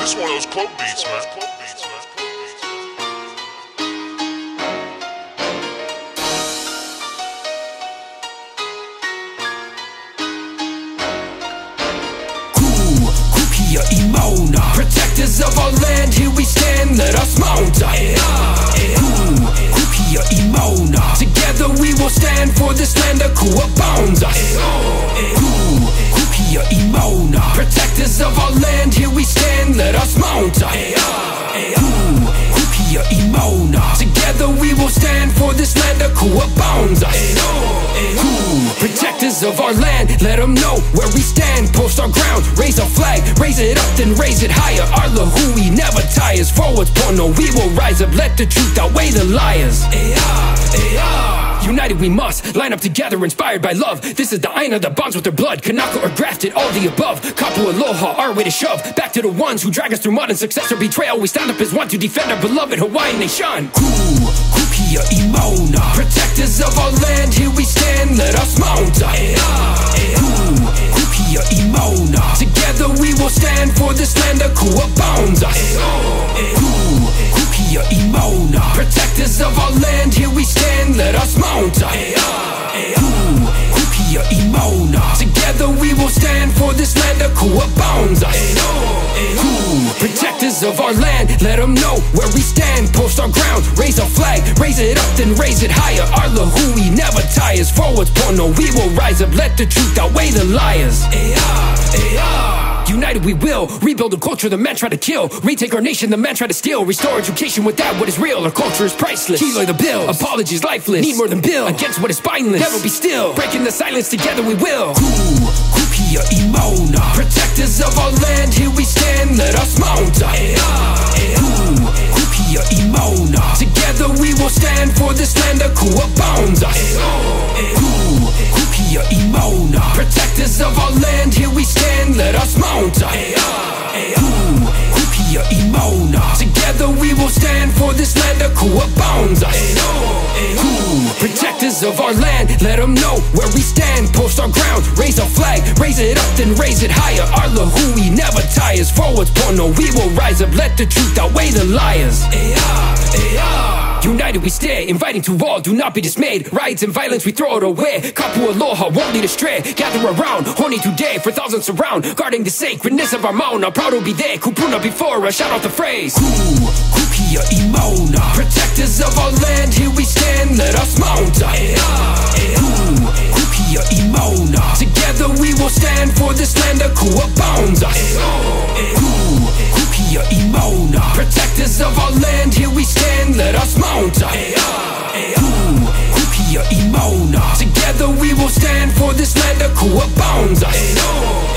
This one of those cloak beats, man. Kia'i Mauna, protectors of our land, here we stand, let us mount up. Kia'i Mauna, together we will stand for this land that Kua bounds us. Kia'i Mauna, protectors of our land, here we stand, let us mount up. Kia'i Mauna, together we will stand for this land that Kua bounds us. Protectors of our land, let them know where we stand. Post our ground, raise our flag, raise it up, then raise it higher. Our lahui never tires, forwards pono, we will rise up. Let the truth outweigh the liars. United we must, line up together, inspired by love. This is the aina that bonds with their blood. Kanaka or grafted, all the above. Kapu aloha, our way to shove. Back to the ones who drag us through mud and success or betrayal. We stand up as one to defend our beloved Hawaiian nation. Kia'i Mauna, protectors of our land, here we stand, let us mount up. Kia'i Mauna, together we will stand for this land that Kua bounds us. Kia'i Mauna, protectors of our land, here we stand, let us mount up. Kia'i Mauna, together we will stand for this land that Kua bounds us. Protectors of our land, let them know where we stand. Post our ground, raise our flag, raise it up, then raise it higher. Our lahui never tires, forwards pono, we will rise up. Let the truth outweigh the liars. United we will, rebuild a culture the men try to kill. Retake our nation, the men try to steal. Restore education without what is real, our culture is priceless. Kilo the bill, apologies lifeless. Need more than bill, against what is spineless. Never be still, breaking the silence, together we will. Kia'i Mauna, protectors of our land, here we stand, let us mount up. Kia'i Mauna, together we will stand for this land that Kua bounds us. Kia'i Mauna, protectors of our land, here we stand, let us mount up. Kia'i Mauna, together we will stand for this land that Kua bounds us. Protectors of our land, let them know where we stand. Post our ground, raise our flag, raise it up, then raise it higher. Our lahui never tires, forwards pono, we will rise up. Let the truth outweigh the liars. United we stay, inviting to all, do not be dismayed. Riots and violence, we throw it away. Kapu aloha, won't lead astray. Gather around, horny today, for thousands surround. Guarding the sacredness of our Mauna, proud to be there. Kupuna before us, shout out the phrase. Kia'i Mauna, protectors of our land, here we stand, let us mount up. Kia'i Mauna, together we will stand for this land that Kua bounds us. Kia'i Mauna, protectors of our land, here we stand, let us mount up. Kia'i Mauna, together we will stand for this land that Kua bounds us.